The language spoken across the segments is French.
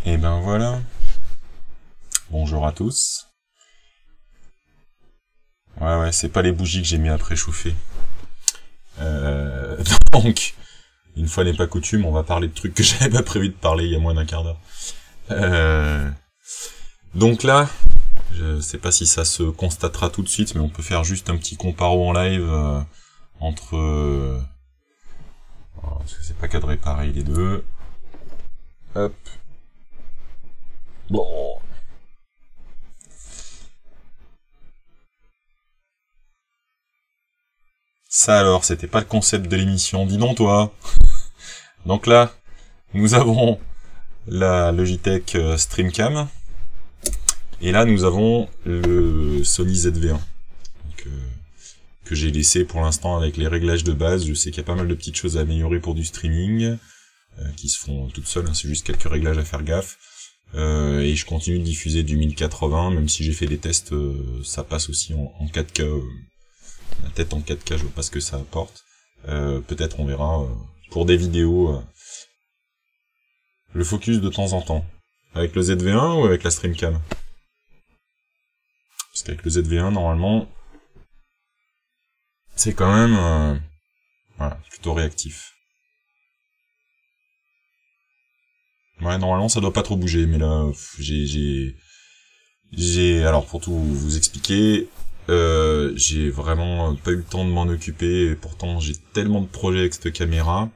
Et ben voilà. Bonjour à tous. Ouais, c'est pas les bougies que j'ai mis à préchauffer. Donc, une fois n'est pas coutume, on va parler de trucs que j'avais pas prévu de parler il y a moins d'un quart d'heure. Donc là, je sais pas si ça se constatera tout de suite, mais on peut faire juste un petit comparo en live entre... parce que c'est pas cadré pareil les deux. Hop. Bon. Ça alors, c'était pas le concept de l'émission, dis donc toi. Donc là, nous avons la Logitech Streamcam. Et là, nous avons le Sony ZV-1. Donc, que j'ai laissé pour l'instant avec les réglages de base. Je sais qu'il y a pas mal de petites choses à améliorer pour du streaming, qui se font toutes seules, hein, c'est juste quelques réglages à faire gaffe. Et je continue de diffuser du 1080, même si j'ai fait des tests, ça passe aussi en 4K. La tête en 4K, je vois pas ce que ça apporte. Peut-être on verra pour des vidéos le focus de temps en temps. Avec le ZV-1 ou avec la Streamcam? Parce qu'avec le ZV-1, normalement, c'est quand même voilà, plutôt réactif. Ouais, normalement ça doit pas trop bouger, mais là, alors pour tout vous expliquer, j'ai vraiment pas eu le temps de m'en occuper, et pourtant j'ai tellement de projets avec cette caméra.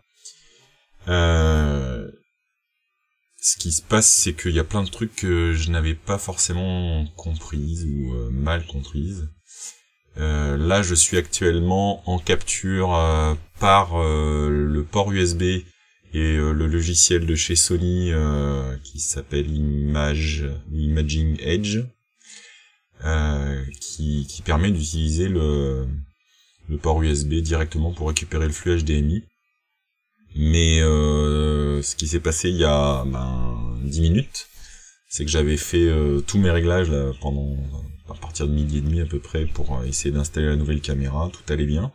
Ce qui se passe, c'est qu'il y a plein de trucs que je n'avais pas forcément comprises ou mal comprises. Là, je suis actuellement en capture par le port USB et le logiciel de chez Sony qui s'appelle Imaging Edge, qui permet d'utiliser le port USB directement pour récupérer le flux HDMI. Mais ce qui s'est passé il y a 10 minutes, c'est que j'avais fait tous mes réglages là, à partir de 12h30 à peu près pour essayer d'installer la nouvelle caméra, tout allait bien.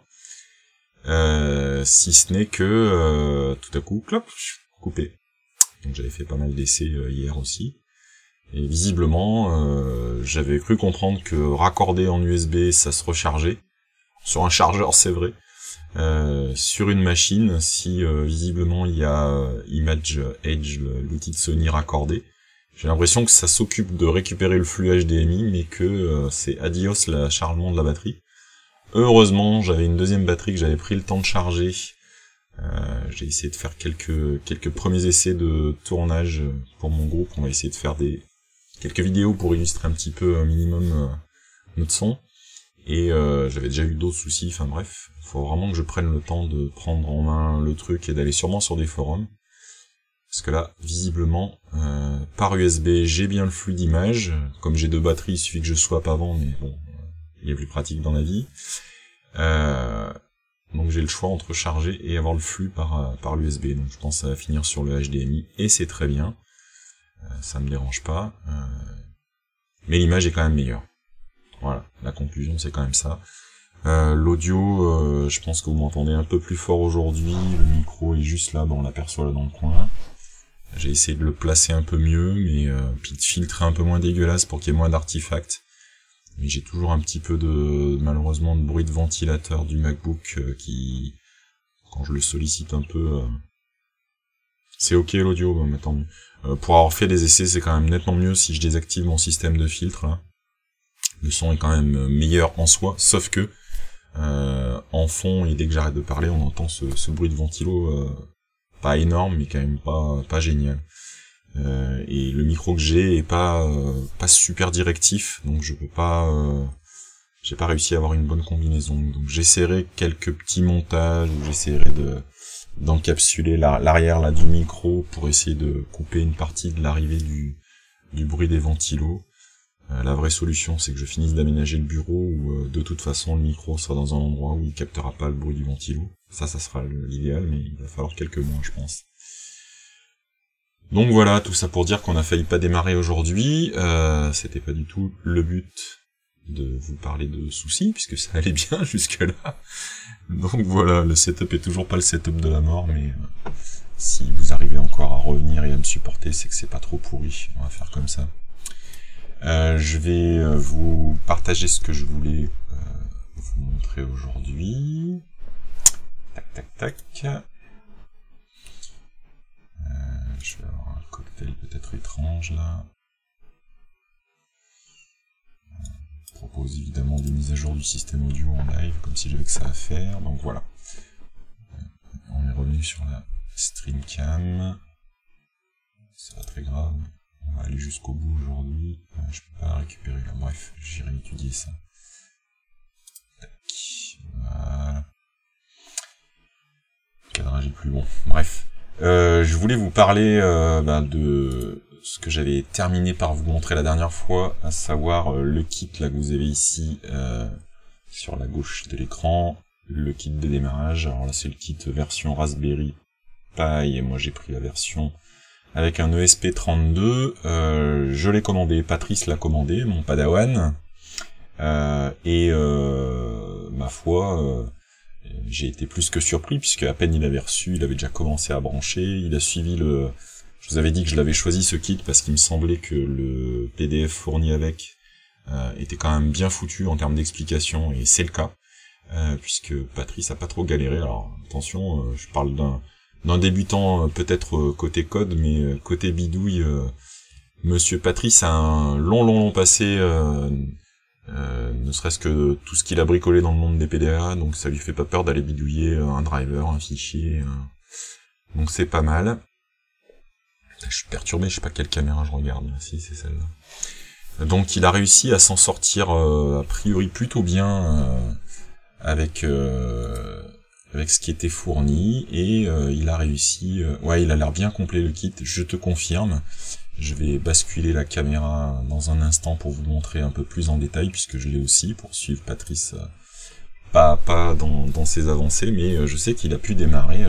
Si ce n'est que tout à coup, clop, coupé. Donc j'avais fait pas mal d'essais hier aussi. Et visiblement, j'avais cru comprendre que raccorder en USB, ça se rechargeait. Sur un chargeur, c'est vrai. Sur une machine, si visiblement il y a Image Edge, l'outil de Sony raccordé, j'ai l'impression que ça s'occupe de récupérer le flux HDMI, mais que c'est adios le chargement de la batterie. Heureusement, j'avais une deuxième batterie que j'avais pris le temps de charger. J'ai essayé de faire quelques premiers essais de tournage pour mon groupe. On va essayer de faire quelques vidéos pour illustrer un petit peu un minimum notre son. Et j'avais déjà eu d'autres soucis, enfin bref, faut vraiment que je prenne le temps de prendre en main le truc et d'aller sûrement sur des forums. Parce que là, visiblement, par USB, j'ai bien le flux d'image. Comme j'ai deux batteries, il suffit que je swap avant, mais bon, il y a plus pratique dans la vie. Donc j'ai le choix entre charger et avoir le flux par l'USB. Donc je pense que ça va finir sur le HDMI, et c'est très bien. Ça me dérange pas. Mais l'image est quand même meilleure. Voilà, la conclusion c'est quand même ça. L'audio, je pense que vous m'entendez un peu plus fort aujourd'hui. Le micro est juste là, on l'aperçoit là dans le coin. J'ai essayé de le placer un peu mieux, mais puis de filtrer un peu moins dégueulasse pour qu'il y ait moins d'artefacts. Mais j'ai toujours un petit peu malheureusement de bruit de ventilateur du MacBook qui, quand je le sollicite un peu, c'est ok l'audio, mais tant mieux. Pour avoir fait des essais, c'est quand même nettement mieux si je désactive mon système de filtre là. Le son est quand même meilleur en soi, sauf que en fond, et dès que j'arrête de parler, on entend ce bruit de ventilo pas énorme, mais quand même pas génial. Et le micro que j'ai est pas super directif, donc je peux pas j'ai pas réussi à avoir une bonne combinaison. Donc j'essaierai quelques petits montages où j'essaierai d'encapsuler l'arrière là du micro pour essayer de couper une partie de l'arrivée du bruit des ventilos. La vraie solution, c'est que je finisse d'aménager le bureau où de toute façon le micro sera dans un endroit où il captera pas le bruit du ventilo. Ça sera l'idéal, mais il va falloir quelques mois, je pense. Donc voilà, tout ça pour dire qu'on a failli pas démarrer aujourd'hui. C'était pas du tout le but de vous parler de soucis, puisque ça allait bien jusque-là. Donc voilà, le setup est toujours pas le setup de la mort, mais Si vous arrivez encore à revenir et à me supporter, c'est que c'est pas trop pourri. On va faire comme ça. Je vais vous partager ce que je voulais vous montrer aujourd'hui. Tac, tac, tac. Je vais avoir un cocktail peut-être étrange là. Je propose évidemment des mises à jour du système audio en live, comme si j'avais que ça à faire. Donc voilà. On est revenu sur la streamcam. C'est pas très grave. On va aller jusqu'au bout aujourd'hui. Je peux pas la récupérer là. Bref, j'irai étudier ça. Tac. Voilà. Le cadrage est plus bon. Bref. Je voulais vous parler de ce que j'avais terminé par vous montrer la dernière fois, à savoir le kit là que vous avez ici sur la gauche de l'écran, le kit de démarrage. Alors là c'est le kit version Raspberry Pi et moi j'ai pris la version avec un ESP32. Je l'ai commandé, Patrice l'a commandé, mon padawan, ma foi... j'ai été plus que surpris, puisque à peine il avait reçu, il avait déjà commencé à brancher, il a suivi le... Je vous avais dit que je l'avais choisi ce kit, parce qu'il me semblait que le PDF fourni avec était quand même bien foutu en termes d'explication, et c'est le cas, puisque Patrice a pas trop galéré. Alors attention, je parle d'un débutant peut-être côté code, mais côté bidouille, Monsieur Patrice a un long passé... ne serait-ce que tout ce qu'il a bricolé dans le monde des PDA, donc ça lui fait pas peur d'aller bidouiller un driver, un fichier, donc c'est pas mal. Je suis perturbé, je sais pas quelle caméra je regarde, si c'est celle-là. Donc il a réussi à s'en sortir a priori plutôt bien avec ce qui était fourni, et il a réussi, ouais il a l'air bien complet le kit, je te confirme. Je vais basculer la caméra dans un instant pour vous montrer un peu plus en détail, puisque je l'ai aussi, pour suivre Patrice pas à pas dans ses avancées, mais je sais qu'il a pu démarrer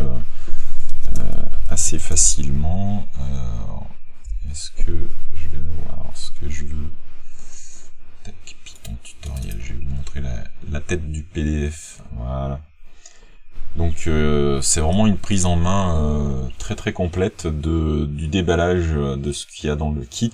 assez facilement. Est-ce que je vais voir ce que je veux? Tac, Python tutoriel, je vais vous montrer la tête du PDF, voilà. Donc c'est vraiment une prise en main très très complète du déballage de ce qu'il y a dans le kit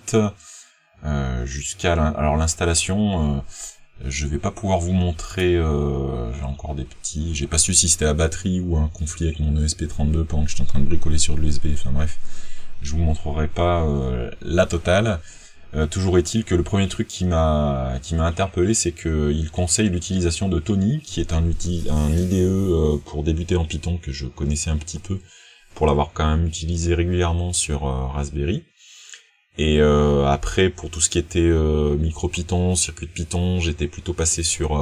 jusqu'à alors l'installation. Je vais pas pouvoir vous montrer, j'ai encore des petits, j'ai pas su si c'était la batterie ou un conflit avec mon ESP32 pendant que j'étais en train de bricoler sur l'USB, enfin bref, je vous montrerai pas la totale. Toujours est-il que le premier truc qui m'a interpellé, c'est qu'il conseille l'utilisation de Tony, qui est un IDE pour débuter en Python que je connaissais un petit peu, pour l'avoir quand même utilisé régulièrement sur Raspberry. Et après, pour tout ce qui était micro-Python, circuit de Python, j'étais plutôt passé sur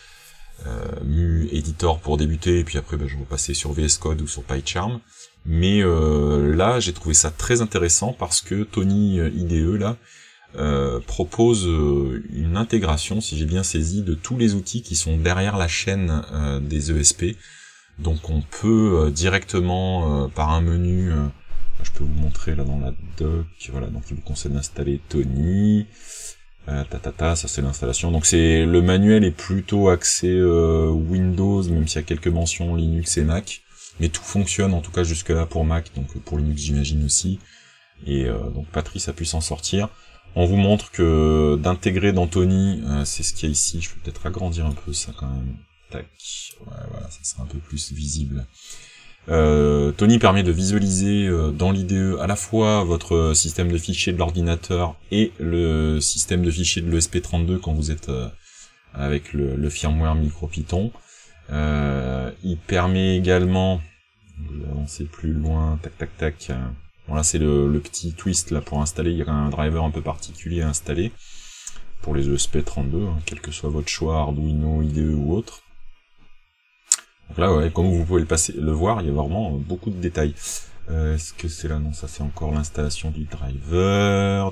Mu Editor pour débuter, et puis après je repassais sur VS Code ou sur PyCharm. Mais là, j'ai trouvé ça très intéressant parce que Tony IDE, là, propose une intégration, si j'ai bien saisi, de tous les outils qui sont derrière la chaîne des ESP. Donc on peut directement, par un menu, je peux vous montrer là dans la doc, voilà, donc il vous conseille d'installer Tony, ça c'est l'installation. Donc le manuel est plutôt axé Windows, même s'il y a quelques mentions Linux et Mac, mais tout fonctionne en tout cas jusque là pour Mac, donc pour Linux j'imagine aussi. Et donc Patrice a pu s'en sortir. On vous montre que d'intégrer dans Tony, c'est ce qu'il y a ici. Je peux peut-être agrandir un peu ça quand même. Tac, ouais, voilà, ça sera un peu plus visible. Tony permet de visualiser dans l'IDE à la fois votre système de fichiers de l'ordinateur et le système de fichiers de l'ESP32 quand vous êtes avec le firmware MicroPython. Il permet également, je vais avancer plus loin, tac. Voilà, c'est le petit twist là pour installer. Il y a un driver un peu particulier à installer pour les ESP32, quel que soit votre choix, Arduino, IDE ou autre. Donc là, ouais, comme vous pouvez le voir, il y a vraiment beaucoup de détails. Est-ce que c'est là? Non, ça c'est encore l'installation du driver.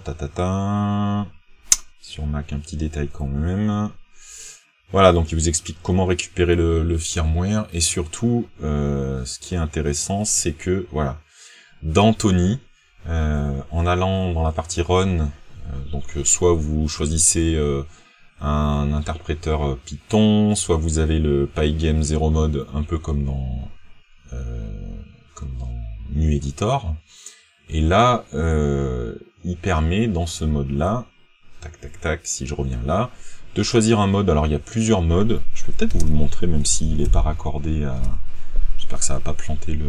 Sur Mac, un petit détail quand même. Voilà, donc il vous explique comment récupérer le firmware, et surtout, ce qui est intéressant, c'est que, voilà, dans Tony, en allant dans la partie Run, donc soit vous choisissez un interpréteur Python, soit vous avez le Pygame 0 mode, un peu comme dans Nu Editor. Et là, il permet dans ce mode-là, tac tac tac, si je reviens là, de choisir un mode. Alors il y a plusieurs modes, je peux peut-être vous le montrer même s'il n'est pas raccordé à... J'espère que ça va pas planter le...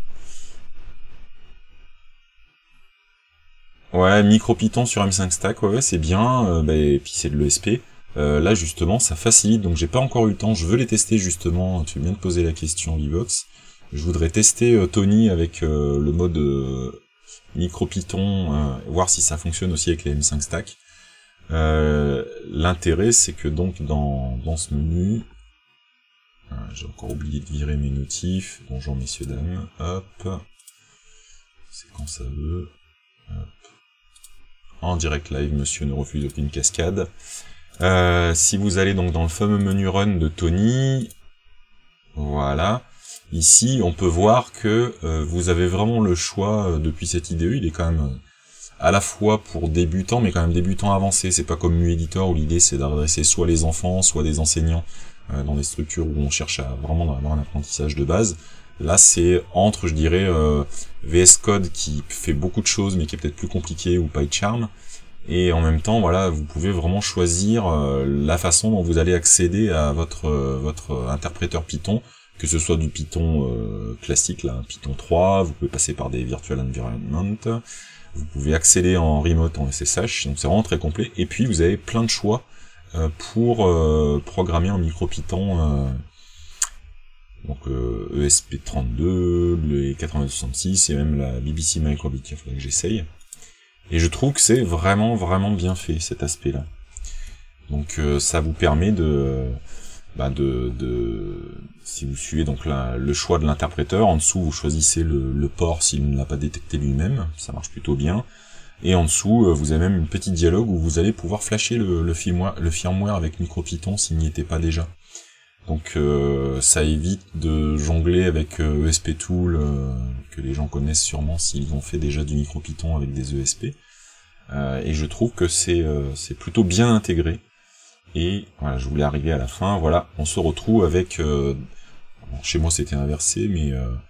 Ouais, MicroPython sur M5 Stack, ouais, c'est bien, et puis c'est de l'ESP. Là justement, ça facilite, donc j'ai pas encore eu le temps, je veux les tester justement, tu viens de poser la question Vivox. Je voudrais tester Tony avec le mode MicroPython, voir si ça fonctionne aussi avec les M5 Stack. L'intérêt, c'est que donc dans ce menu, j'ai encore oublié de virer mes notifs, bonjour messieurs dames, hop, c'est quand ça veut, hop. En direct live, monsieur ne refuse aucune cascade. Si vous allez donc dans le fameux menu Run de Tony, voilà, ici on peut voir que vous avez vraiment le choix depuis cette IDE, il est quand même à la fois pour débutants, mais quand même débutants avancés, c'est pas comme Nu Editor où l'idée c'est d'adresser soit les enfants, soit des enseignants dans des structures où on cherche à vraiment avoir un apprentissage de base. Là c'est entre, je dirais, VS Code qui fait beaucoup de choses mais qui est peut-être plus compliqué, ou PyCharm, et en même temps, voilà, vous pouvez vraiment choisir la façon dont vous allez accéder à votre interpréteur Python, que ce soit du Python classique, là, Python 3, vous pouvez passer par des Virtual Environment, vous pouvez accéder en remote en SSH, donc c'est vraiment très complet, et puis vous avez plein de choix pour programmer en MicroPython, donc ESP32, le 8266 et même la BBC Microbit, il faudrait que j'essaye. Et je trouve que c'est vraiment bien fait, cet aspect-là. Donc ça vous permet si vous suivez donc le choix de l'interpréteur, en dessous vous choisissez le port s'il ne l'a pas détecté lui-même, ça marche plutôt bien. Et en dessous, vous avez même une petite dialogue où vous allez pouvoir flasher le firmware avec MicroPython s'il n'y était pas déjà. Donc ça évite de jongler avec ESPTool, que les gens connaissent sûrement s'ils ont fait déjà du MicroPython avec des ESP. Et je trouve que c'est plutôt bien intégré. Et voilà, je voulais arriver à la fin, voilà, on se retrouve avec... bon, chez moi c'était inversé, mais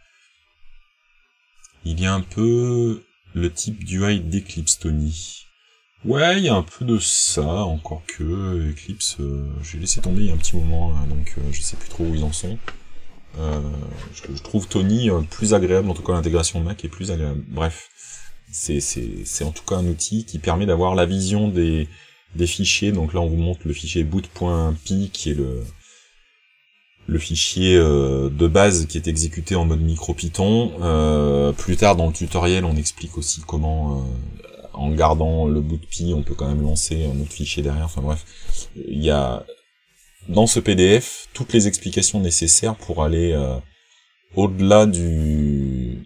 il y a un peu le type d'UI d'Eclipse Tony. Ouais, il y a un peu de ça, encore que Eclipse, j'ai laissé tomber il y a un petit moment, hein, donc je sais plus trop où ils en sont. Je trouve Tony plus agréable, en tout cas l'intégration Mac est plus agréable. Bref, c'est en tout cas un outil qui permet d'avoir la vision des fichiers. Donc là on vous montre le fichier boot.py qui est le fichier de base qui est exécuté en mode MicroPython. Plus tard dans le tutoriel on explique aussi comment... en gardant le bout de pi, on peut quand même lancer un autre fichier derrière, enfin bref. Il y a, dans ce PDF, toutes les explications nécessaires pour aller au-delà du...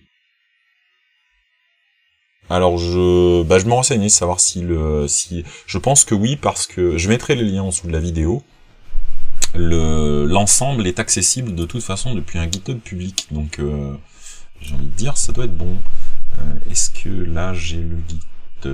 Alors je me renseignais, savoir si je pense que oui, parce que je mettrai les liens en dessous de la vidéo. L'ensemble est accessible de toute façon depuis un GitHub public, donc j'ai envie de dire, ça doit être bon. Est-ce que là j'ai le GitHub? Je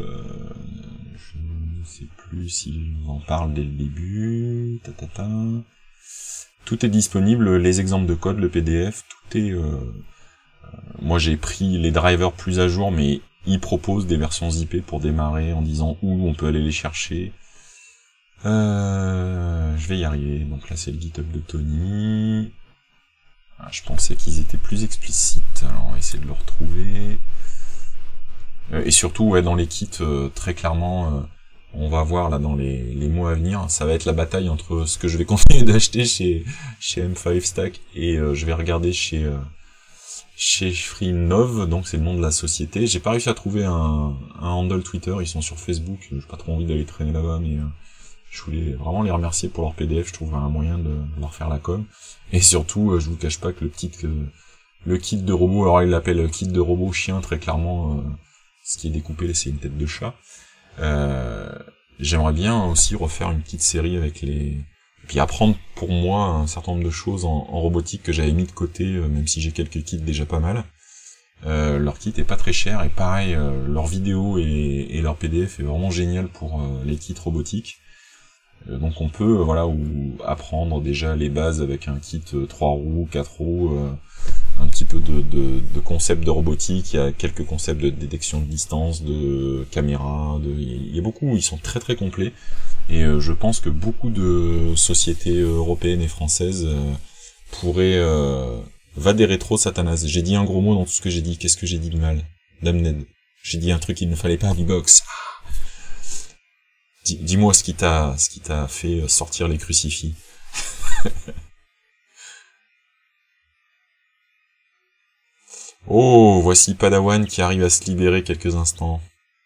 ne sais plus s'il en parle dès le début. Tout est disponible, les exemples de code, le PDF, tout est... Moi j'ai pris les drivers plus à jour, mais ils proposent des versions zippées pour démarrer en disant où on peut aller les chercher. Je vais y arriver. Donc là c'est le GitHub de Tony. Je pensais qu'ils étaient plus explicites, alors on va essayer de le retrouver. Et surtout, ouais, dans les kits, très clairement, on va voir là dans les mois à venir, ça va être la bataille entre ce que je vais continuer d'acheter chez M5 Stack et je vais regarder chez Freenove, donc c'est le nom de la société. J'ai pas réussi à trouver un handle Twitter, ils sont sur Facebook, j'ai pas trop envie d'aller traîner là-bas, mais je voulais vraiment les remercier pour leur PDF, je trouve un moyen de leur faire la com. Et surtout, je vous cache pas que le kit de robot, alors il l'appelle kit de robot chien, très clairement... ce qui est découpé, c'est une tête de chat. J'aimerais bien aussi refaire une petite série avec et puis apprendre pour moi un certain nombre de choses en robotique que j'avais mis de côté, même si j'ai quelques kits déjà pas mal. Leur kit est pas très cher, et pareil, leur vidéo et leur PDF est vraiment génial pour les kits robotiques. Donc on peut, voilà, apprendre déjà les bases avec un kit 3 roues, 4 roues, un petit peu de concepts de robotique, il y a quelques concepts de détection de distance, de caméra, il y a beaucoup, ils sont très très complets, et je pense que beaucoup de sociétés européennes et françaises pourraient va des rétros Satanas. J'ai dit un gros mot dans tout ce que j'ai dit. Qu'est-ce que j'ai dit de mal? Damned. J'ai dit un truc qu'il ne fallait pas, B-Box. Dis-moi ce qui t'a fait sortir les crucifix. Oh, voici Padawan qui arrive à se libérer quelques instants.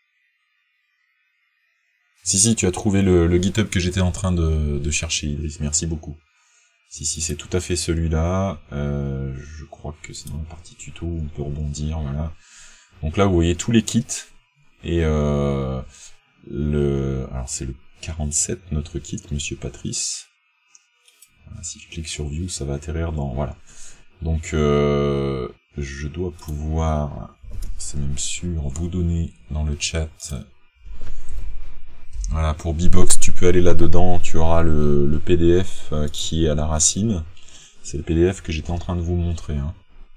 Si, tu as trouvé le GitHub que j'étais en train de chercher, Idriss. Merci beaucoup. Si, c'est tout à fait celui-là. Je crois que c'est dans la partie tuto, on peut rebondir, voilà. Donc là, vous voyez tous les kits. Et alors c'est le 47, notre kit, Monsieur Patrice. Voilà, si je clique sur View, ça va atterrir dans... Voilà. Donc, je dois pouvoir, c'est même sûr, vous donner dans le chat... Voilà, pour B-Box, tu peux aller là-dedans, tu auras le PDF qui est à la racine. C'est le PDF que j'étais en train de vous montrer. Hein.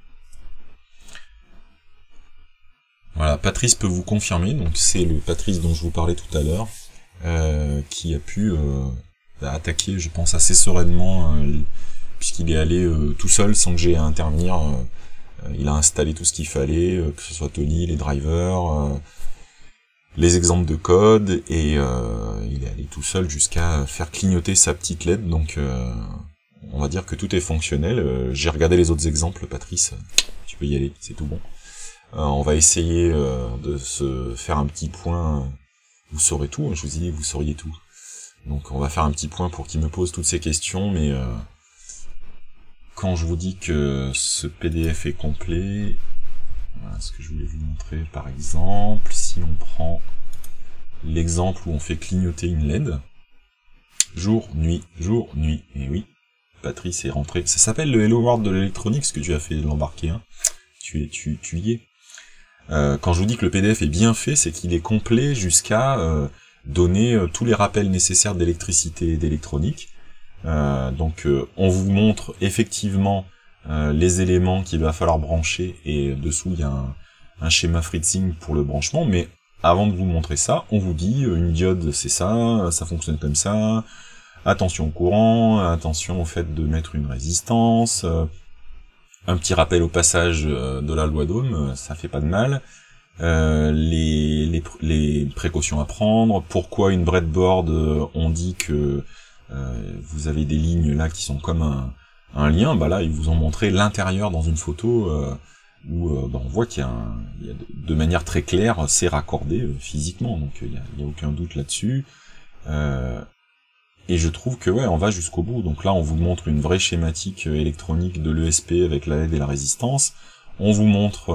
Voilà, Patrice peut vous confirmer, donc c'est le Patrice dont je vous parlais tout à l'heure, qui a pu attaquer, je pense, assez sereinement, puisqu'il est allé tout seul sans que j'ai à intervenir. Il a installé tout ce qu'il fallait, que ce soit Tony, les drivers... les exemples de code, et il est allé tout seul jusqu'à faire clignoter sa petite LED, donc on va dire que tout est fonctionnel. J'ai regardé les autres exemples, Patrice, tu peux y aller, c'est tout bon. On va essayer de se faire un petit point, vous saurez tout, je vous ai dit, vous sauriez tout. Donc on va faire un petit point pour qu'il me pose toutes ces questions, mais quand je vous dis que ce PDF est complet... Voilà ce que je voulais vous montrer, par exemple, si on prend l'exemple où on fait clignoter une LED, jour, nuit, et oui, Patrice est rentré, ça s'appelle le Hello World de l'électronique, ce que tu as fait de l'embarquer, hein. Tu y es. Quand je vous dis que le PDF est bien fait, c'est qu'il est complet jusqu'à donner tous les rappels nécessaires d'électricité et d'électronique, donc on vous montre effectivement les éléments qu'il va falloir brancher, et dessous il y a un schéma fritzing pour le branchement, mais avant de vous montrer ça, on vous dit une diode c'est ça fonctionne comme ça, attention au courant, attention au fait de mettre une résistance, un petit rappel au passage de la loi d'Ohm, ça fait pas de mal, les précautions à prendre, pourquoi une breadboard, on dit que vous avez des lignes là qui sont comme un lien, bah là ils vous ont montré l'intérieur dans une photo où bah, on voit qu'il y a, de manière très claire c'est raccordé physiquement, donc il y a aucun doute là-dessus. Et je trouve que ouais, on va jusqu'au bout. Donc là on vous montre une vraie schématique électronique de l'ESP avec la LED et la résistance. On vous montre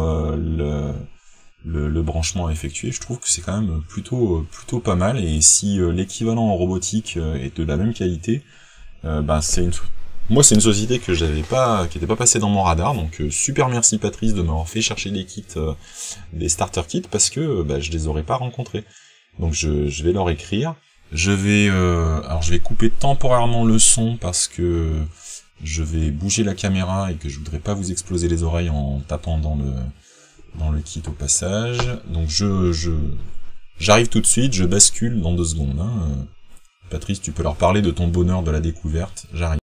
le branchement à effectuer. Je trouve que c'est quand même plutôt pas mal. Et si l'équivalent en robotique est de la même qualité, bah moi, c'est une société que j'avais pas, qui était pas passée dans mon radar, donc super merci Patrice de m'avoir fait chercher des kits, des starter kits, parce que bah, je les aurais pas rencontrés. Donc je vais leur écrire. Alors je vais couper temporairement le son parce que je vais bouger la caméra et que je voudrais pas vous exploser les oreilles en tapant dans le kit au passage. Donc j'arrive tout de suite, je bascule dans 2 secondes. Hein. Patrice, tu peux leur parler de ton bonheur de la découverte. J'arrive.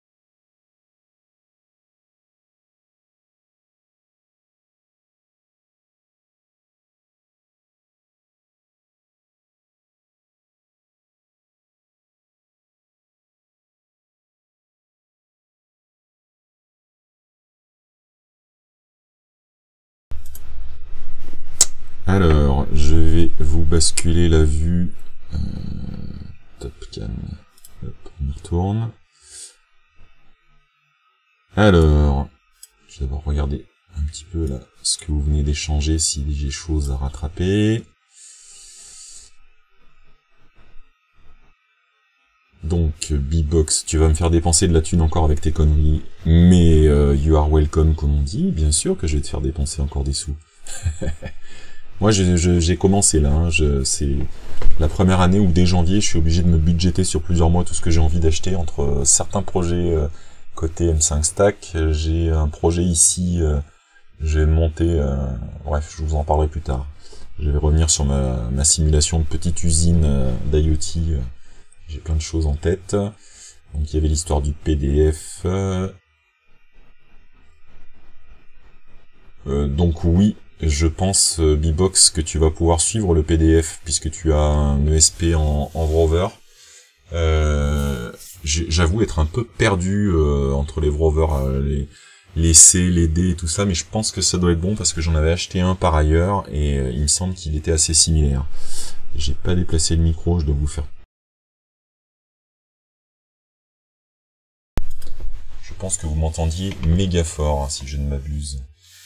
Alors, je vais vous basculer la vue. Top cam. Hop, on y retourne. Alors, je vais d'abord regarder un petit peu là ce que vous venez d'échanger, si j'ai des choses à rattraper. Donc, B-Box, tu vas me faire dépenser de la thune encore avec tes conneries, mais you are welcome, comme on dit. Bien sûr que je vais te faire dépenser encore des sous. Moi, j'ai commencé là, hein, c'est la première année où dès janvier, je suis obligé de me budgéter sur plusieurs mois tout ce que j'ai envie d'acheter entre certains projets côté M5 Stack, j'ai un projet ici, je vais monter, bref, je vous en parlerai plus tard. Je vais revenir sur ma simulation de petite usine d'IoT, j'ai plein de choses en tête. Donc il y avait l'histoire du PDF. Donc oui, je pense, Bbox, que tu vas pouvoir suivre le PDF, puisque tu as un ESP en Wrover. J'avoue être un peu perdu entre les Wrover, les C, les D et tout ça, mais je pense que ça doit être bon, parce que j'en avais acheté un par ailleurs, et il me semble qu'il était assez similaire. J'ai pas déplacé le micro, je dois vous faire... Je pense que vous m'entendiez méga fort, hein, si je ne m'abuse.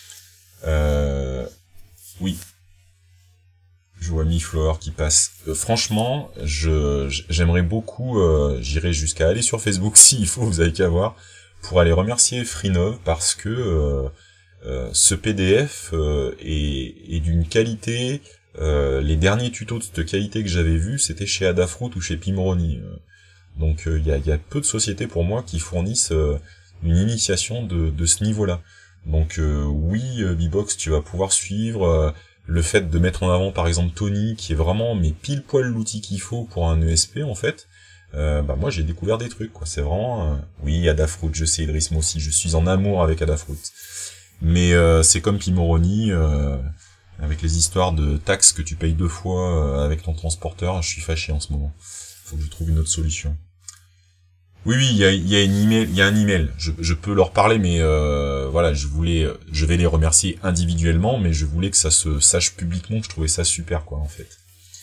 Oui. Je vois MiFlower qui passe. Franchement, j'aimerais beaucoup, j'irai jusqu'à aller sur Facebook s'il faut, vous avez qu'à voir, pour aller remercier Freenove, parce que ce PDF est d'une qualité, les derniers tutos de cette qualité que j'avais vus, c'était chez Adafruit ou chez Pimoroni. Donc il y a peu de sociétés pour moi qui fournissent une initiation de ce niveau-là. Donc oui, Bbox, tu vas pouvoir suivre le fait de mettre en avant par exemple Tony, qui est vraiment mais pile poil l'outil qu'il faut pour un ESP en fait. Moi j'ai découvert des trucs, quoi. C'est vraiment oui, Adafruit, je sais, Idriss, moi aussi je suis en amour avec Adafruit. Mais c'est comme Pimoroni, avec les histoires de taxes que tu payes 2 fois avec ton transporteur, je suis fâché en ce moment. Faut que je trouve une autre solution. Oui, il y a un email. Je peux leur parler, mais voilà, je vais les remercier individuellement, mais je voulais que ça se sache publiquement, que je trouvais ça super, quoi, en fait.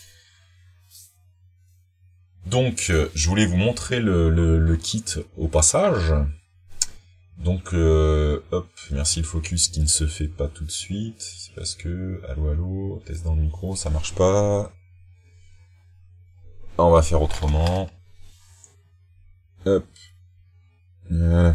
Donc, je voulais vous montrer le kit au passage. Donc, hop, merci le focus qui ne se fait pas tout de suite. C'est parce que, allô, test dans le micro, ça marche pas. On va faire autrement. Hop. Voilà.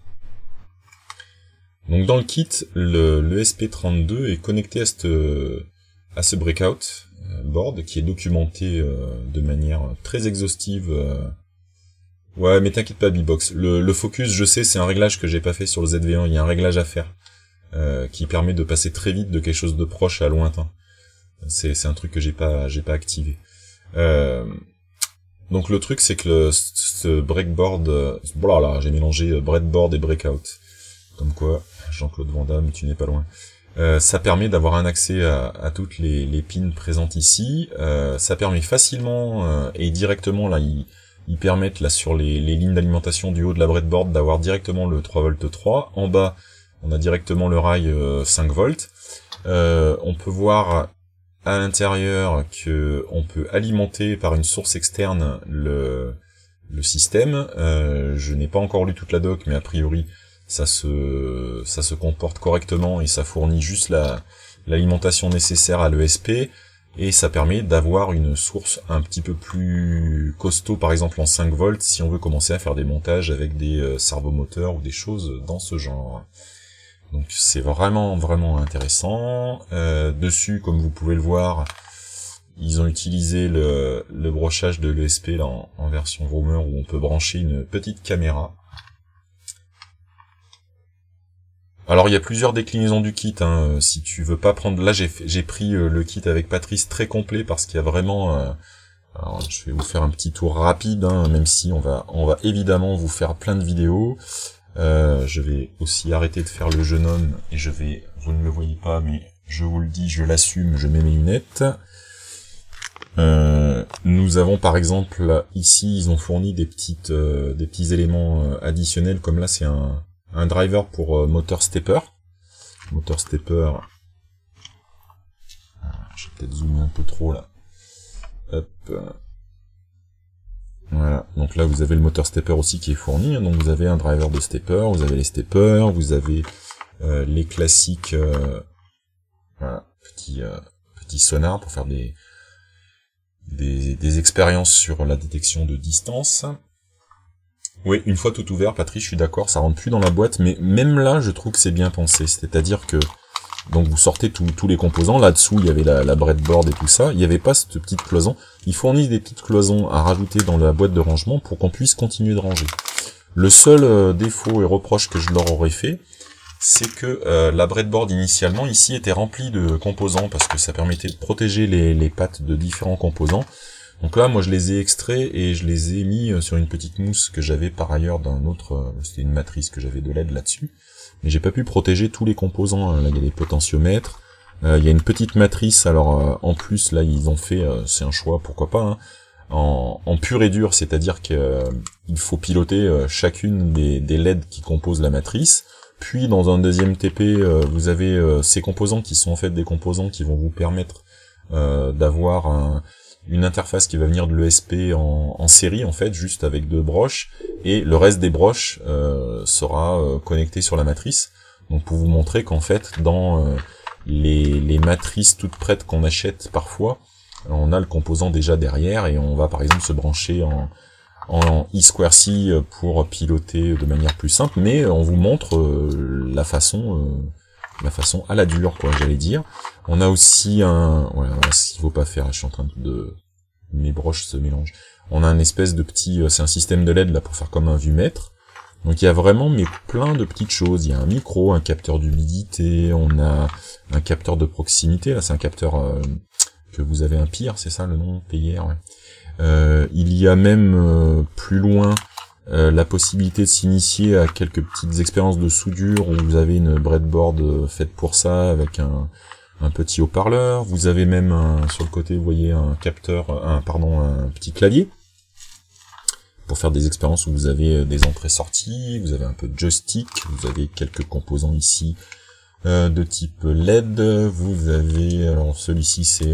Donc dans le kit, le ESP32 est connecté à ce breakout board qui est documenté de manière très exhaustive. Ouais, mais t'inquiète pas, Bbox. Le focus, je sais, c'est un réglage que j'ai pas fait sur le ZV1. Il y a un réglage à faire qui permet de passer très vite de quelque chose de proche à lointain. C'est un truc que j'ai pas activé. Donc le truc, c'est que ce breakboard, voilà, j'ai mélangé breadboard et breakout. Comme quoi, Jean-Claude Van Damme, tu n'es pas loin. Ça permet d'avoir un accès à toutes les pins présentes ici. Ça permet facilement et directement, là, ils permettent là sur les lignes d'alimentation du haut de la breadboard d'avoir directement le 3V3. En bas, on a directement le rail 5V. On peut voir à l'intérieur que on peut alimenter par une source externe le système. Je n'ai pas encore lu toute la doc, mais a priori ça se comporte correctement et ça fournit juste l'alimentation nécessaire à l'ESP, et ça permet d'avoir une source un petit peu plus costaud, par exemple en 5V, si on veut commencer à faire des montages avec des servomoteurs ou des choses dans ce genre. Donc c'est vraiment intéressant. Dessus, comme vous pouvez le voir, ils ont utilisé le brochage de l'ESP là en version Roamer, où on peut brancher une petite caméra. Alors il y a plusieurs déclinaisons du kit, hein. Si tu veux pas prendre, là j'ai pris le kit avec Patrice très complet, parce qu'il y a vraiment. Alors je vais vous faire un petit tour rapide, hein, même si on va évidemment vous faire plein de vidéos. Je vais aussi arrêter de faire le jeune homme, et vous ne le voyez pas, mais je vous le dis, je l'assume, je mets mes lunettes. Nous avons par exemple, ici, ils ont fourni des petits éléments additionnels, comme là c'est un driver pour moteur stepper. Moteur stepper, je vais peut-être zoomer un peu trop là. Hop. Voilà, donc là vous avez le moteur stepper aussi qui est fourni, donc vous avez un driver de stepper, vous avez les steppers, vous avez les classiques voilà, petits sonars pour faire des expériences sur la détection de distance. Oui, une fois tout ouvert, Patrice, je suis d'accord, ça rentre plus dans la boîte, mais même là je trouve que c'est bien pensé, c'est-à-dire que donc vous sortez tous les composants, là-dessous il y avait la breadboard et tout ça, il n'y avait pas cette petite cloison, ils fournissent des petites cloisons à rajouter dans la boîte de rangement pour qu'on puisse continuer de ranger. Le seul défaut et reproche que je leur aurais fait, c'est que la breadboard initialement ici était remplie de composants parce que ça permettait de protéger les pattes de différents composants. Donc là, moi je les ai extraits et je les ai mis sur une petite mousse que j'avais par ailleurs d'un autre, c'était une matrice que j'avais de LED là-dessus. Mais j'ai pas pu protéger tous les composants, là il y a des potentiomètres, il y a une petite matrice, alors en plus là ils ont fait, c'est un choix, pourquoi pas, hein, en pur et dur, c'est-à-dire qu'il faut piloter chacune des LED qui composent la matrice. Puis dans un deuxième TP, vous avez ces composants qui sont en fait des composants qui vont vous permettre d'avoir une interface qui va venir de l'ESP en série en fait, juste avec 2 broches, et le reste des broches sera connecté sur la matrice. Donc pour vous montrer qu'en fait dans les matrices toutes prêtes qu'on achète parfois, on a le composant déjà derrière et on va par exemple se brancher en I2C pour piloter de manière plus simple, mais on vous montre la façon à la dure, quoi, j'allais dire. On a aussi un... Ouais, ce qu'il faut pas faire, je suis en train de... Mes broches se mélangent. On a un espèce de petit... C'est un système de LED, là, pour faire comme un vue-mètre. Donc il y a vraiment plein de petites choses. Il y a un micro, un capteur d'humidité, on a un capteur de proximité, là, c'est un capteur que vous avez un PIR, c'est ça le nom? PIR, ouais. Il y a même plus loin la possibilité de s'initier à quelques petites expériences de soudure où vous avez une breadboard faite pour ça avec un petit haut-parleur. Vous avez même sur le côté, vous voyez, un capteur, un petit clavier pour faire des expériences où vous avez des entrées-sorties, vous avez un peu de joystick, vous avez quelques composants ici de type LED, vous avez, alors celui-ci c'est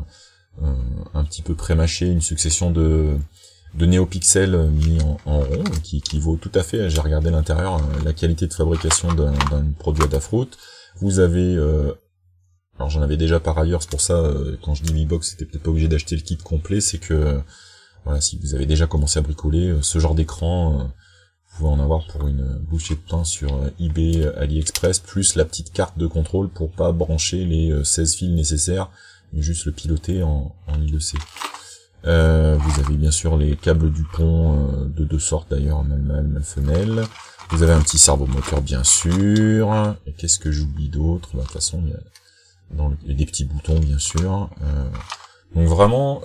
un petit peu pré-mâché, une succession de néopixels mis en rond, qui vaut tout à fait, j'ai regardé l'intérieur, la qualité de fabrication d'un produit Adafruit. Vous avez, alors j'en avais déjà par ailleurs, c'est pour ça, quand je dis Mi Box, c'était peut-être pas obligé d'acheter le kit complet, c'est que, voilà, si vous avez déjà commencé à bricoler, ce genre d'écran, vous pouvez en avoir pour une bouchée de pain sur eBay, AliExpress, plus la petite carte de contrôle pour pas brancher les 16 fils nécessaires, mais juste le piloter en I2C. Vous avez bien sûr les câbles du pont de 2 sortes d'ailleurs, mâle femelle. Vous avez un petit servomoteur bien sûr. Et qu'est-ce que j'oublie d'autre? De toute façon, il y a des petits boutons bien sûr. Donc vraiment,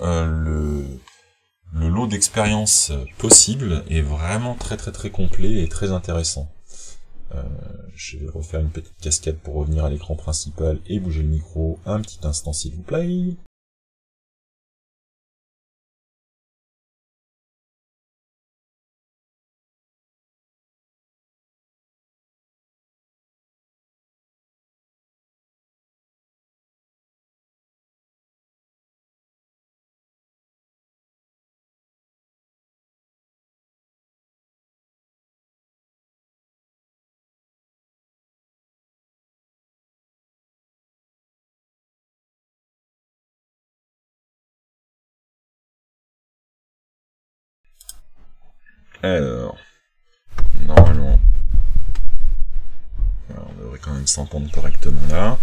le lot d'expérience possible est vraiment très complet et très intéressant. Je vais refaire une petite cascade pour revenir à l'écran principal et bouger le micro un petit instant s'il vous plaît. Alors, normalement, on devrait quand même s'entendre correctement là.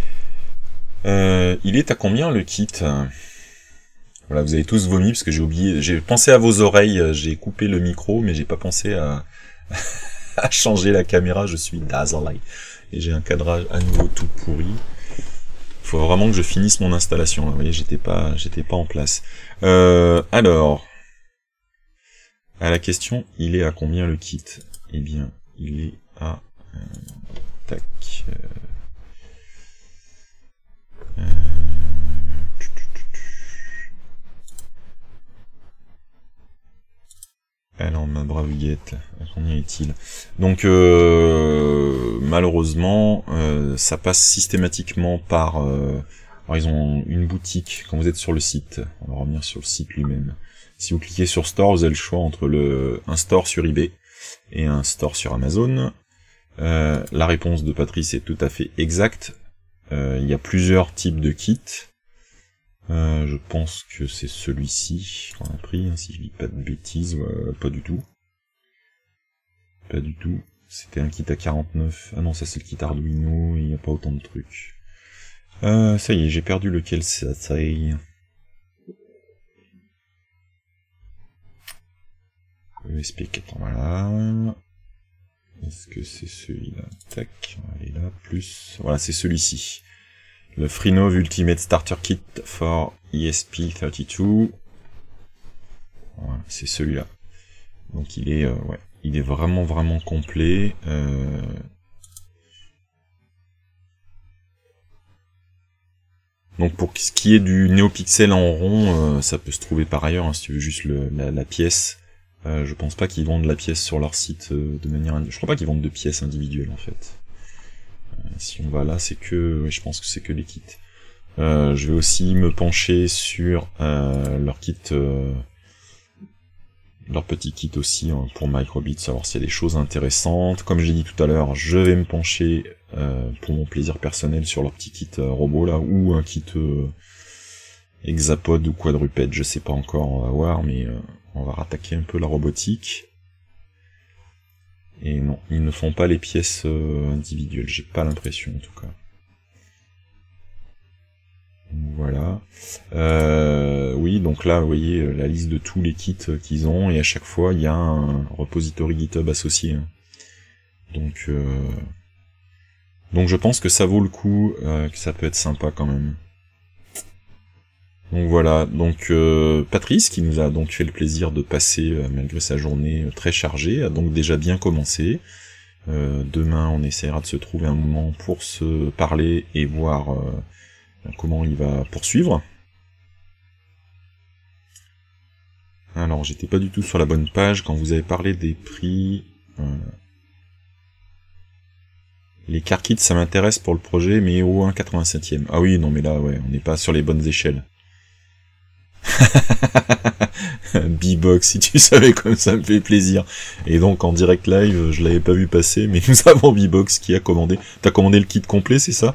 Il est à combien le kit? Voilà, vous avez tous vomi parce que j'ai oublié, j'ai pensé à vos oreilles, j'ai coupé le micro, mais j'ai pas pensé à, à changer la caméra, je suis dazzlé. Et j'ai un cadrage à nouveau tout pourri. Faut vraiment que je finisse mon installation, là. Vous voyez, j'étais pas en place. Alors, à la question, il est à combien le kit? Eh bien, il est à... tac... alors, ma brave guette, combien est-il? Donc, malheureusement, ça passe systématiquement par... alors, ils ont une boutique, quand vous êtes sur le site, on va revenir sur le site lui-même. Si vous cliquez sur Store, vous avez le choix entre un store sur eBay et un store sur Amazon. La réponse de Patrice est tout à fait exacte. Il y a plusieurs types de kits. Je pense que c'est celui-ci qu'on a pris, hein, si je dis pas de bêtises, pas du tout. Pas du tout. C'était un kit à 49. Ah non, ça c'est le kit Arduino, il n'y a pas autant de trucs. Ça y est, j'ai perdu lequel ça y est. ESP4, voilà. Est-ce que c'est celui-là? Tac, on va aller là, plus... Voilà, c'est celui-ci. Le Freenove Ultimate Starter Kit for ESP32. Voilà, c'est celui-là. Donc il est, ouais, il est vraiment complet. Donc pour ce qui est du NeoPixel en rond, ça peut se trouver par ailleurs, hein, si tu veux juste la pièce. Je pense pas qu'ils vendent la pièce sur leur site de manière individuelle. Je crois pas qu'ils vendent de pièces individuelles en fait. Si on va là, c'est que... Ouais, je pense que c'est que les kits. Je vais aussi me pencher sur leur kit... leur petit kit aussi hein, pour Microbit, savoir s'il y a des choses intéressantes. Comme j'ai dit tout à l'heure, je vais me pencher pour mon plaisir personnel sur leur petit kit robot là, ou un kit hexapode ou quadrupède, je sais pas encore, on va voir, mais on va rattaquer un peu la robotique. Et non, ils ne font pas les pièces individuelles, j'ai pas l'impression en tout cas. Voilà. Oui, donc là, vous voyez la liste de tous les kits qu'ils ont, et à chaque fois, il y a un repository GitHub associé. Donc je pense que ça vaut le coup, que ça peut être sympa quand même. Donc voilà, donc Patrice, qui nous a donc fait le plaisir de passer, malgré sa journée très chargée, a donc déjà bien commencé. Demain, on essaiera de se trouver un moment pour se parler et voir comment il va poursuivre. Alors, j'étais pas du tout sur la bonne page quand vous avez parlé des prix. Les car kits, ça m'intéresse pour le projet, mais au 1,87e. Ah oui, non mais là, ouais, on n'est pas sur les bonnes échelles. B-Box, si tu savais comme ça me fait plaisir. Et donc en direct live, je l'avais pas vu passer, mais nous avons B-Box qui a commandé. T'as commandé le kit complet, c'est ça?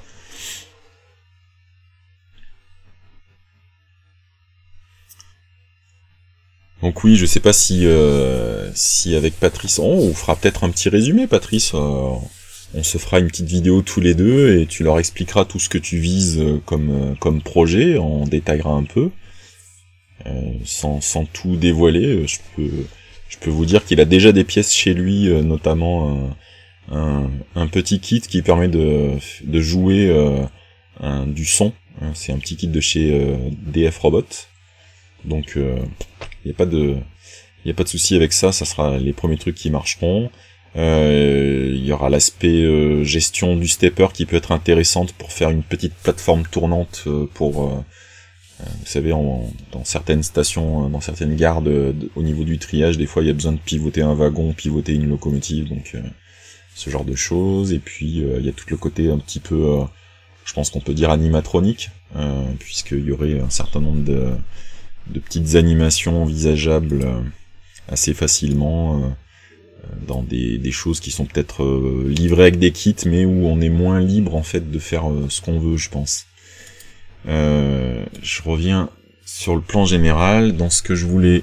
Donc oui, je sais pas si si avec Patrice, on fera peut-être un petit résumé, Patrice. On se fera une petite vidéo tous les deux et tu leur expliqueras tout ce que tu vises comme projet, on détaillera un peu. Sans tout dévoiler, je peux vous dire qu'il a déjà des pièces chez lui, notamment un petit kit qui permet de jouer du son. C'est un petit kit de chez DF Robot. Donc il n'y a pas de souci avec ça, ça sera les premiers trucs qui marcheront. Il y aura l'aspect gestion du stepper qui peut être intéressante pour faire une petite plateforme tournante pour vous savez, dans certaines stations, dans certaines gares, au niveau du triage, des fois il y a besoin de pivoter un wagon, pivoter une locomotive, donc ce genre de choses. Et puis il y a tout le côté un petit peu, je pense qu'on peut dire animatronique, puisqu'il y aurait un certain nombre de petites animations envisageables assez facilement dans des choses qui sont peut-être livrées avec des kits, mais où on est moins libre en fait de faire ce qu'on veut, je pense. Je reviens sur le plan général, dans ce que je voulais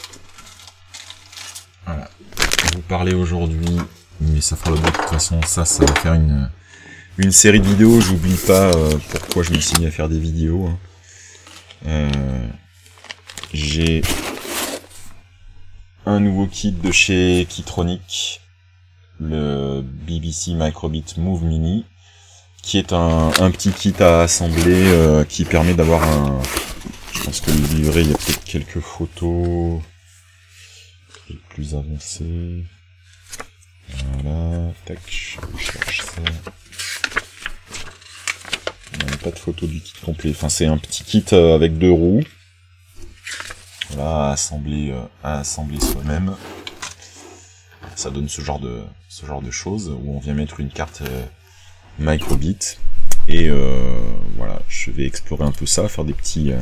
vous parler aujourd'hui, mais ça fera le bon, de toute façon, ça va faire une série de vidéos, j'oublie pas pourquoi je me suis mis à faire des vidéos. J'ai un nouveau kit de chez Keytronic, le BBC Microbit Move Mini, qui est un petit kit à assembler qui permet d'avoir un... Je pense que le livret, il y a peut-être quelques photos plus avancées. Voilà, tac, je cherche ça. Il n'y a pas de photo du kit complet. Enfin, c'est un petit kit avec 2 roues. Voilà, à assembler soi-même. Ça donne ce genre de choses où on vient mettre une carte Microbit. Et voilà, je vais explorer un peu ça, faire des petits...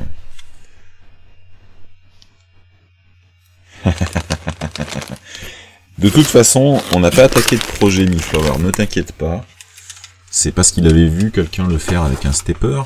De toute façon, on n'a pas attaqué de projet MiFlower, ne t'inquiète pas. C'est parce qu'il avait vu quelqu'un le faire avec un stepper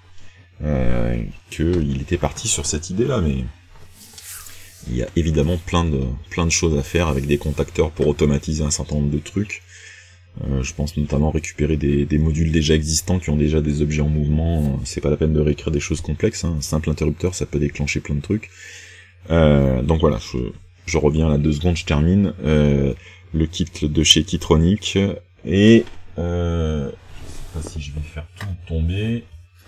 qu'il était parti sur cette idée-là, mais il y a évidemment plein de choses à faire avec des contacteurs pour automatiser un certain nombre de trucs. Je pense notamment récupérer des modules déjà existants qui ont déjà des objets en mouvement. C'est pas la peine de réécrire des choses complexes, hein. Un simple interrupteur, ça peut déclencher plein de trucs. Donc voilà, Je reviens là 2 secondes, je termine. Le kit de chez Kitronic. Et... je sais pas si je vais faire tout tomber.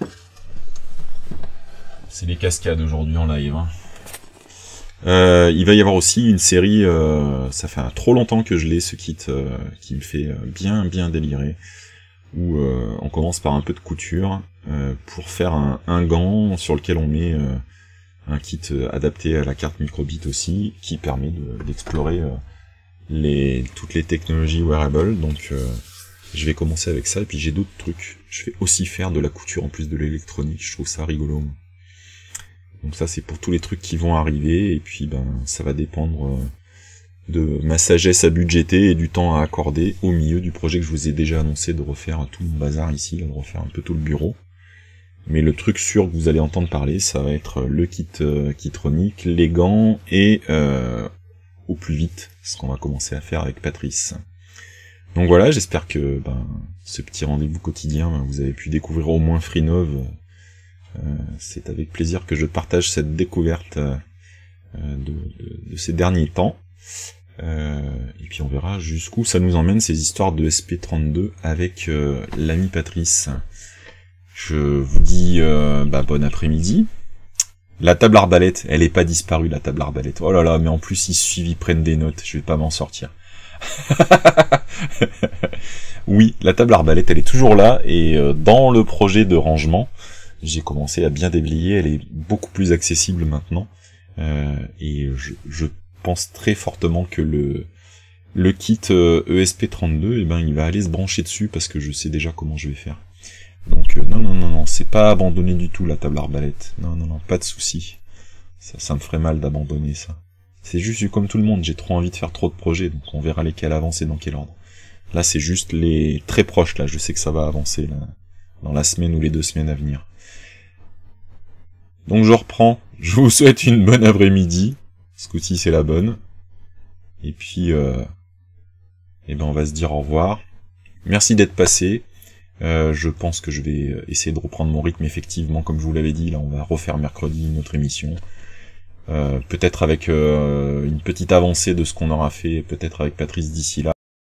C'est les cascades aujourd'hui en live. Hein. Il va y avoir aussi une série, ça fait trop longtemps que je l'ai, ce kit, qui me fait bien délirer, où on commence par un peu de couture, pour faire un gant sur lequel on met un kit adapté à la carte microbit aussi, qui permet d'explorer toutes les technologies wearable. Donc je vais commencer avec ça, et puis j'ai d'autres trucs. Je vais aussi faire de la couture en plus de l'électronique, je trouve ça rigolo. Donc ça c'est pour tous les trucs qui vont arriver, et puis ça va dépendre de ma sagesse à budgéter et du temps à accorder au milieu du projet que je vous ai déjà annoncé, de refaire tout mon bazar ici, de refaire un peu tout le bureau. Mais le truc sûr que vous allez entendre parler, ça va être le kit Kitronic, les gants, et au plus vite, ce qu'on va commencer à faire avec Patrice. Donc voilà, j'espère que ce petit rendez-vous quotidien, vous avez pu découvrir au moins Freenove. C'est avec plaisir que je partage cette découverte de ces derniers temps. Et puis on verra jusqu'où ça nous emmène, ces histoires de SP32 avec l'ami Patrice. Je vous dis bon après-midi. La table arbalète, elle est pas disparue, la table arbalète. Oh là là, mais en plus ils suivent, ils prennent des notes, je vais pas m'en sortir. Oui, la table arbalète, elle est toujours là, et dans le projet de rangement, j'ai commencé à bien déblayer, elle est beaucoup plus accessible maintenant, et je pense très fortement que le kit ESP32, il va aller se brancher dessus, parce que je sais déjà comment je vais faire. Donc non, c'est pas abandonné du tout la table arbalète, non, pas de souci. Ça me ferait mal d'abandonner ça. C'est juste comme tout le monde, j'ai trop envie de faire trop de projets, donc on verra lesquels avancer dans quel ordre. Là c'est juste les très proches, là je sais que ça va avancer là, dans la semaine ou les 2 semaines à venir. Donc je reprends, je vous souhaite une bonne après-midi, ce coup-ci c'est la bonne, et puis on va se dire au revoir. Merci d'être passé. Je pense que je vais essayer de reprendre mon rythme effectivement, comme je vous l'avais dit, là on va refaire mercredi notre émission. Peut-être avec une petite avancée de ce qu'on aura fait, peut-être avec Patrice d'ici là.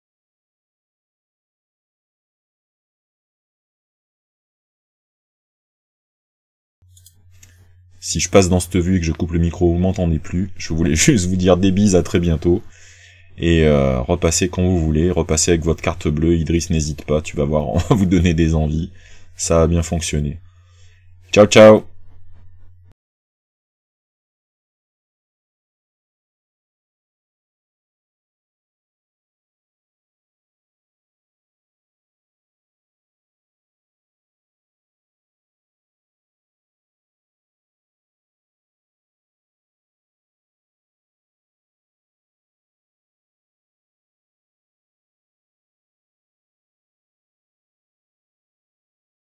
Si je passe dans cette vue et que je coupe le micro, vous m'entendez plus. Je voulais juste vous dire des bises, à très bientôt. Et repassez quand vous voulez, repassez avec votre carte bleue, Idriss n'hésite pas, tu vas voir, on va vous donner des envies. Ça va bien fonctionner. Ciao ciao!